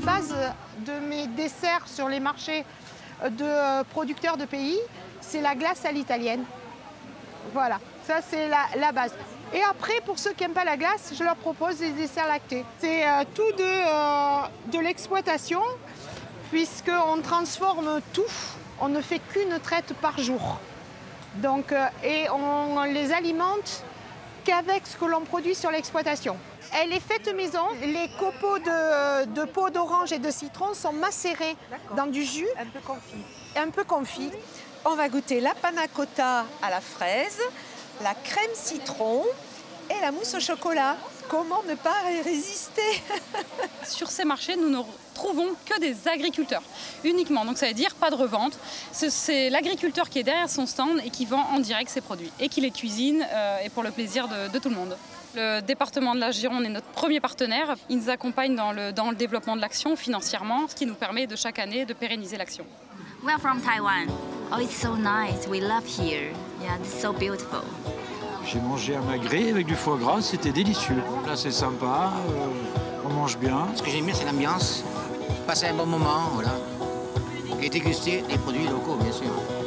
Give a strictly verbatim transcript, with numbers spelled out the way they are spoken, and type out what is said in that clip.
base de mes desserts sur les marchés de producteurs de pays, c'est la glace à l'italienne. Voilà, ça c'est la, la base. Et après, pour ceux qui n'aiment pas la glace, je leur propose des desserts lactés. C'est euh, tout de, euh, de l'exploitation, puisqu'on transforme tout. On ne fait qu'une traite par jour. Donc, euh, et on les alimente qu'avec ce que l'on produit sur l'exploitation. Elle est faite maison. Les copeaux de, de peau d'orange et de citron sont macérés dans du jus. Un peu confit. Un peu confit. On va goûter la panna cotta à la fraise, la crème citron et la mousse au chocolat. Comment ne pas y résister? Sur ces marchés, nous ne trouvons que des agriculteurs, uniquement. Donc ça veut dire pas de revente. C'est l'agriculteur qui est derrière son stand et qui vend en direct ses produits et qui les cuisine euh, et pour le plaisir de, de tout le monde. Le département de la Gironde est notre premier partenaire. Il nous accompagne dans le, dans le développement de l'action financièrement, ce qui nous permet de chaque année de pérenniser l'action. We're from Taiwan. Oh, it's so nice. We love here. Yeah, it's so beautiful. J'ai mangé à Magret avec du foie gras, c'était délicieux. Là, c'est sympa, euh, on mange bien. Ce que j'aime bien, c'est l'ambiance. Passer un bon moment, voilà. Et déguster les produits locaux, bien sûr.